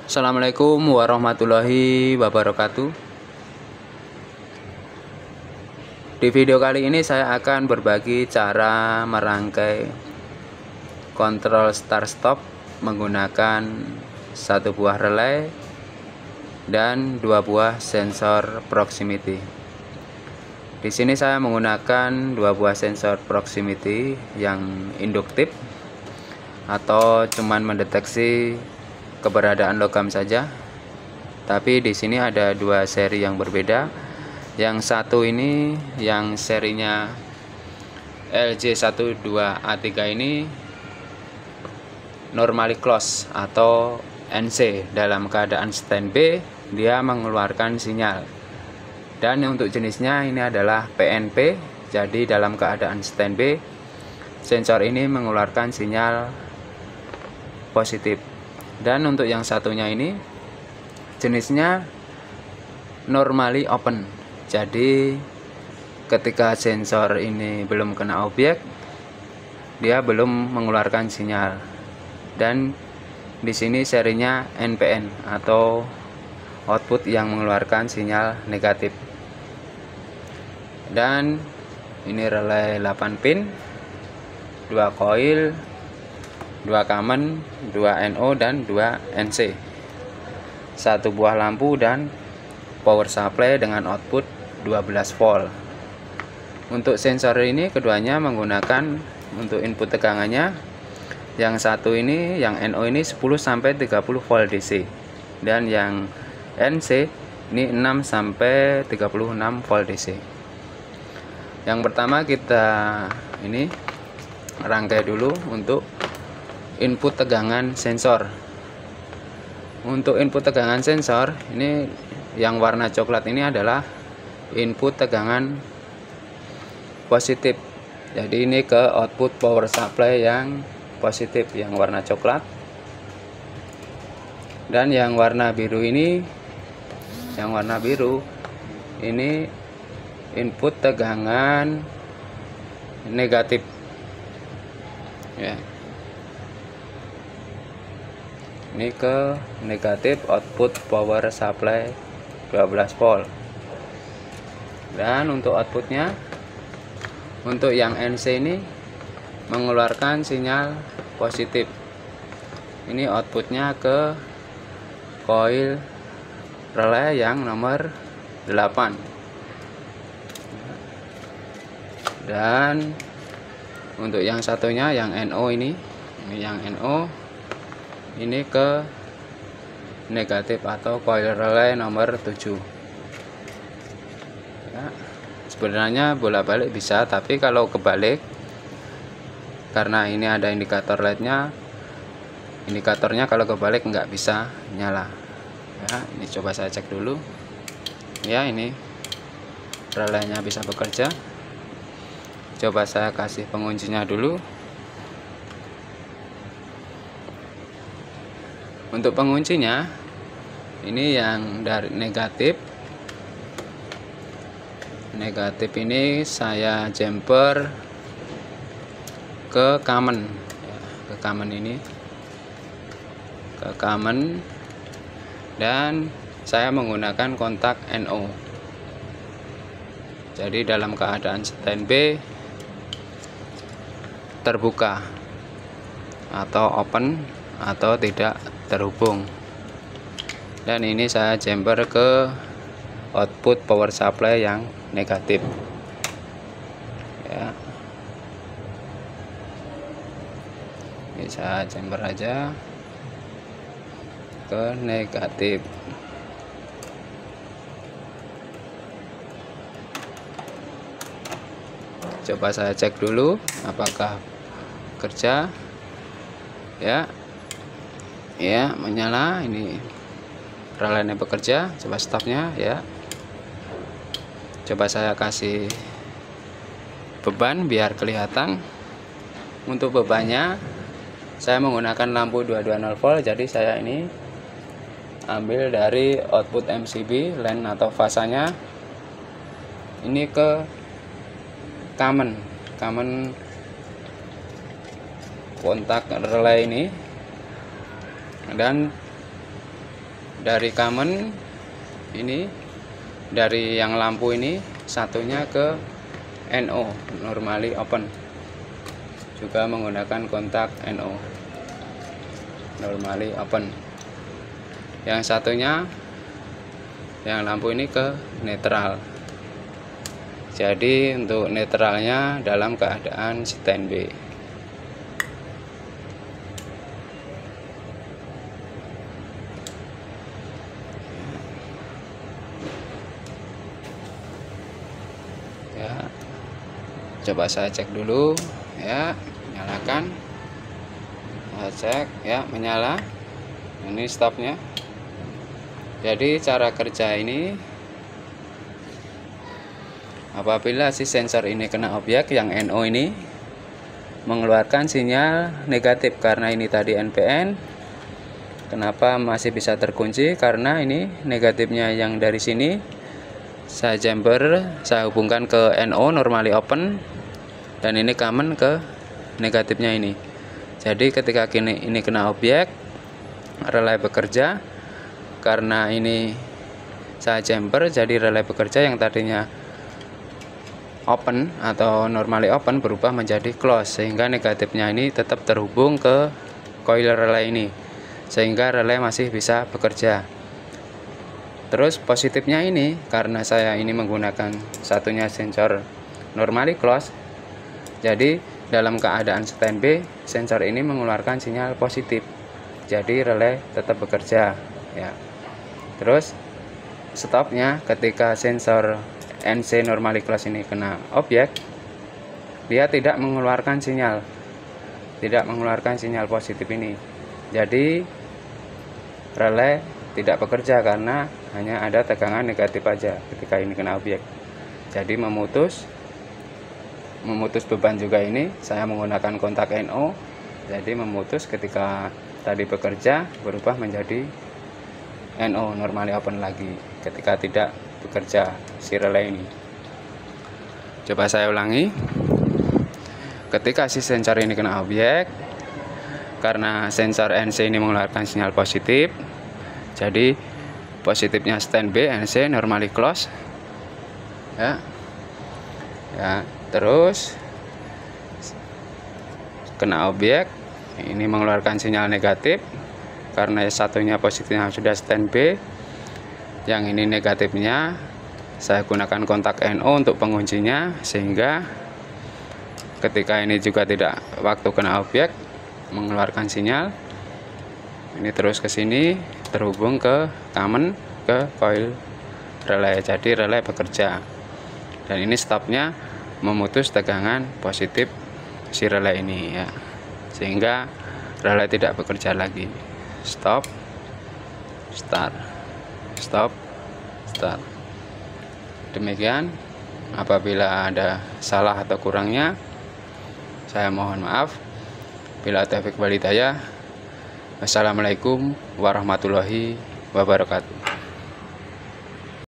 Assalamualaikum warahmatullahi wabarakatuh. Di video kali ini saya akan berbagi cara merangkai kontrol start stop menggunakan satu buah relay dan dua buah sensor proximity. Di sini saya menggunakan dua buah sensor proximity yang induktif atau cuman mendeteksi keberadaan logam saja. Tapi di sini ada dua seri yang berbeda. Yang satu ini yang serinya LJ12A3 ini normally close atau NC, dalam keadaan standby dia mengeluarkan sinyal. Dan untuk jenisnya ini adalah PNP, jadi dalam keadaan standby sensor ini mengeluarkan sinyal positif. Dan untuk yang satunya ini jenisnya normally open, jadi ketika sensor ini belum kena objek dia belum mengeluarkan sinyal. Dan di sini serinya NPN atau output yang mengeluarkan sinyal negatif. Dan ini relay 8 pin, 2 coil, 2 common, 2 NO dan 2 NC, satu buah lampu dan power supply dengan output 12 volt. Untuk sensor ini keduanya menggunakan untuk input tegangannya, yang satu ini yang NO ini 10-30 volt DC dan yang NC ini 6-36 volt DC. Yang pertama kita ini rangkai dulu untuk input tegangan sensor. Untuk input tegangan sensor ini yang warna coklat ini adalah input tegangan positif. Jadi ini ke output power supply yang positif yang warna coklat. Dan yang warna biru ini, yang warna biru ini input tegangan negatif ya. Ini ke negatif output power supply 12 volt. Dan untuk outputnya, untuk yang NC ini mengeluarkan sinyal positif. Ini outputnya ke coil relay yang nomor 8. Dan untuk yang satunya yang NO ini yang NO ini ke negatif atau coil relay nomor 7 ya. Sebenarnya bolak-balik bisa, tapi kalau kebalik karena ini ada indikator LED-nya, indikatornya kalau kebalik nggak bisa nyala ya. Ini coba saya cek dulu ya, ini relaynya bisa bekerja. Coba saya kasih penguncinya dulu. Untuk penguncinya ini yang dari negatif ini saya jumper ke common ya, ke common ini ke common, dan saya menggunakan kontak NO. Jadi dalam keadaan standby terbuka atau open atau tidak terhubung. Dan ini saya jumper ke output power supply yang negatif ya. Ini saya jumper aja ke negatif. Coba saya cek dulu apakah kerja ya. Ya, menyala. Ini relaynya bekerja. Coba stopnya ya. Coba saya kasih beban biar kelihatan. Untuk bebannya saya menggunakan lampu 220 volt, jadi saya ini ambil dari output MCB line atau fasanya ini ke common kontak relay ini, dan dari common ini, dari yang lampu ini satunya ke NO normally open, juga menggunakan kontak NO normally open. Yang satunya yang lampu ini ke netral. Jadi untuk netralnya dalam keadaan standby. Ya, coba saya cek dulu ya, nyalakan. Saya cek ya, menyala. Ini stopnya. Jadi cara kerja ini, apabila si sensor ini kena objek yang NO ini mengeluarkan sinyal negatif, karena ini tadi NPN. Kenapa masih bisa terkunci? Karena ini negatifnya yang dari sini saya jumper, saya hubungkan ke NO normally open, dan ini common ke negatifnya ini. Jadi ketika ini kena objek, relay bekerja. Karena ini saya jumper, jadi relay bekerja yang tadinya open atau normally open berubah menjadi close, sehingga negatifnya ini tetap terhubung ke coil relay ini, sehingga relay masih bisa bekerja. Terus positifnya ini, karena saya ini menggunakan satunya sensor normally close, jadi dalam keadaan standby sensor ini mengeluarkan sinyal positif, jadi relay tetap bekerja ya. Terus stopnya ketika sensor NC normally close ini kena objek, dia tidak mengeluarkan sinyal positif ini, jadi relay tidak bekerja karena hanya ada tegangan negatif aja ketika ini kena objek. Jadi memutus beban juga ini, saya menggunakan kontak NO, jadi memutus ketika tadi bekerja berubah menjadi NO normally open lagi ketika tidak bekerja si relay ini. Coba saya ulangi. Ketika si sensor ini kena objek, karena sensor NC ini mengeluarkan sinyal positif, jadi positifnya standby, NC normally close ya. Terus kena objek, ini mengeluarkan sinyal negatif karena satunya positifnya sudah standby, yang ini negatifnya saya gunakan kontak NO untuk penguncinya, sehingga ketika ini juga tidak waktu kena objek mengeluarkan sinyal. Ini terus ke sini terhubung ke common ke coil relay, jadi relay bekerja. Dan ini stopnya memutus tegangan positif si relay ini ya, sehingga relay tidak bekerja lagi. Stop, start, stop, start. Demikian. Apabila ada salah atau kurangnya, saya mohon maaf. Bila taufiq wal hidayah. Wassalamualaikum warahmatullahi wabarakatuh.